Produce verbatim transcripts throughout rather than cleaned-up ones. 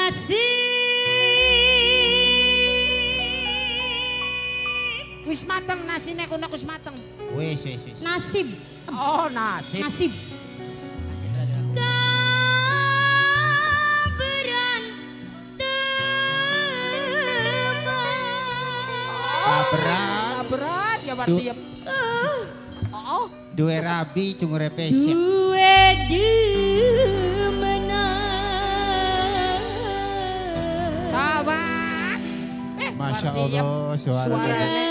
Wis mateng nasine kuno wis mateng. Wis wis wis. Nasib. Oh, nasib. Nasib. Berat, berat ya berarti ya. Oh, dua rabi cungur repesi. Dua demenang. Tawak. Eh, Masya Allah, suara. Suaranya.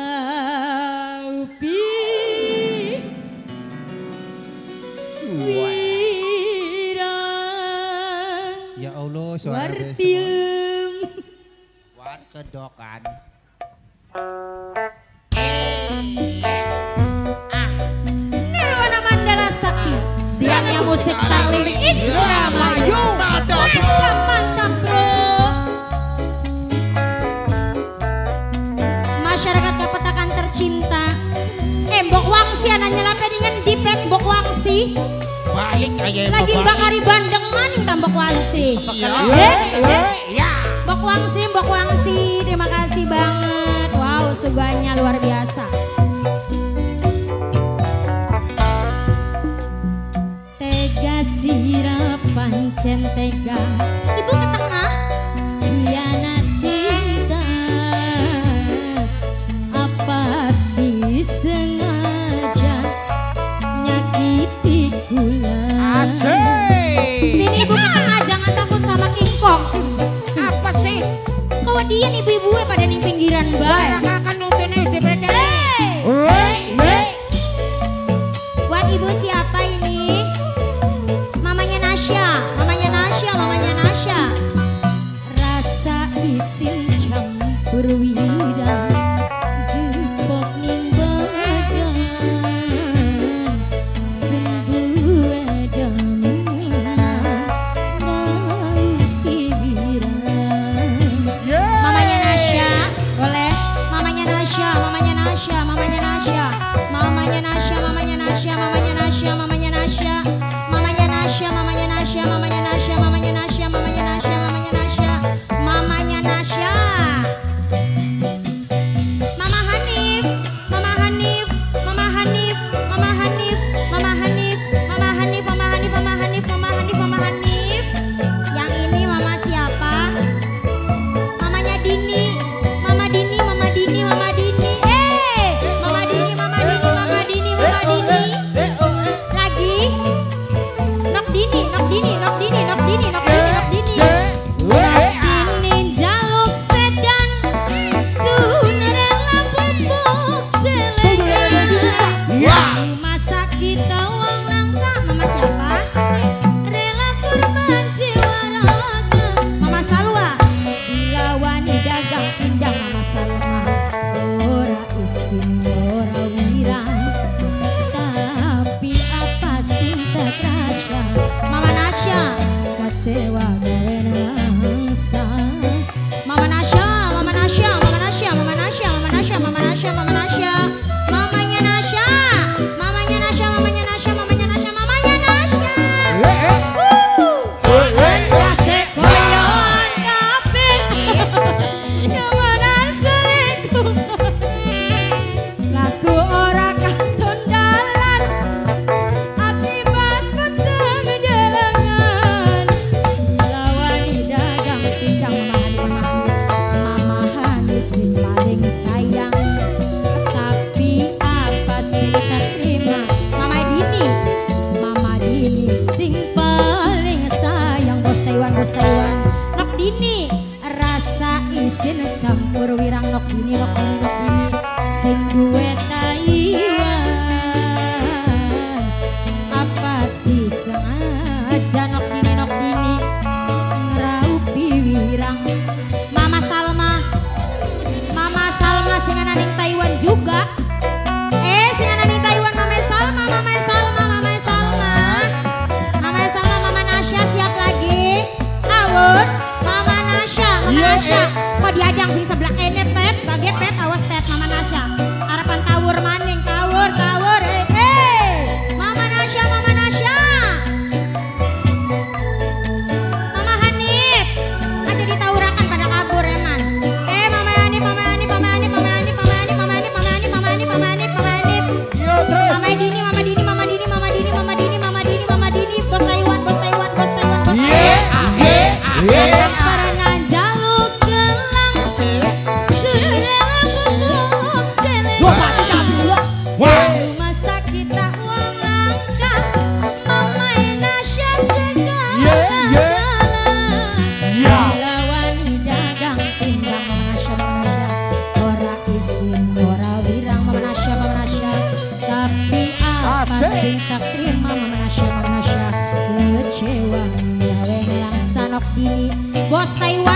Ya Allah, suara Wartium. Wan kedokan. Nirwana Mandala Sakti. Biangnya musik tarling Indramayu. Mantap, mantap bro. Masyarakat Kapetakan tercinta. Eh, Mbok Wangsi anaknya lape dengan dipek Mbok Wangsi. Balik aja lagi bakari bandeng maning tambok Wangsi. Iya. Iya. Mbok Wangsi, Mbok Wangsi, terima kasih banget. Wow, suganya luar biasa. Tega sirapan centega. Ibu ke tengah. Hianat cinta. Apa sih sengaja nyakiti gula. Asik. Sini ibu ke tengah, jangan takut sama King Kong. Apa sih? Kewedian ibu-ibu pada ning pinggiran bae. Kakak nuntun wis dibretel. Buat ibu siapa ini? Mamanya Nasya, mamanya Nasya, mamanya Nasya. Rasa isin campur wirang. Gepok ning badan. Sungguh edanan. Raupi wirang. Mamanya Nasya, boleh? Mamanya Nasya, mamanya Nasya, mamanya Nasya. Mamanya Nasya, mamanya Nasya, mamanya Nasya, mamanya Nasya. Mamanya Nasya, mamanya Nasya, mamanya Nasya, mamanya Nasya, mamanya Nasya, mamanya Nasya. Mamanya Nasya. Mama Hanif, Mama Hanif, Mama Hanif, Mama Hanif, Mama Hanif, Mama Hanif, Mama Hanif, Mama Hanif, Mama Hanif, Mama Hanif. Yang ini mama siapa? Mamanya Dini, Mama Dini, Mama Dini, Mama Dini. Eh, Mama Dini, Mama Dini, Mama Dini, Mama Dini. Lagi. Nok Dini, Nok Dini, Nok Dini, Nok Dini, Nok Dini, Nok Dini. Dini jaluk sedan, sunerela bubuk celengan. Masa kita uang langka, mama siapa? Rela kurban jiwa raga. Mama Salwa, dilawan dagang pindang mama Salma. Ora isin, ora wirang, tapi apa sih tak terasa. Mama Nasya, kecewa gawe nangsa. Mama Nasya, Mama Nasya, Mama Nasya, Mama Nasya, Mama Nasya, Mama Nasya, Mama Nasya. Mamanya Nasya, mamanya Nasya, mamanya Nasya, mamanya Nasya, mamanya Nasya. Kasih koyon kabeh. Kemenan selingkuh. Lagu ora katon dalan. Akibat peteng delengan. Dilawani dagang pindang mama Mama Hanif sing paling sayang. Tapi apa sih tak terima. Mama Dini, Mama Dini sing paling sayang. Bos Taiwan, Bos Taiwan. Nok Dini, rasa isin campur wirang. Nok Dini, Nok Dini, Nok Dini. Sing duwe Taiwan. Apa sih sengaja Nok Dini, Nok Dini. Ngeraupi wirang. Mama Salma, Mama Salma sing ana ning Taiwan juga. Eh, sing ana ning Taiwan Mama Salma, Mama Salma, Mama Salma. Mama Salma, Mama Nasya siap lagi. Awun, Mama Nasya, Mama Nasya. Kok diadang sing sebelah kene Pep, bage Pep awas Pep Mama Nasya. Harapan tawur maning, tawur, tawur. Eh, eh. Mama Nasya, Mama Nasya. Mama Hanif. bos Taiwan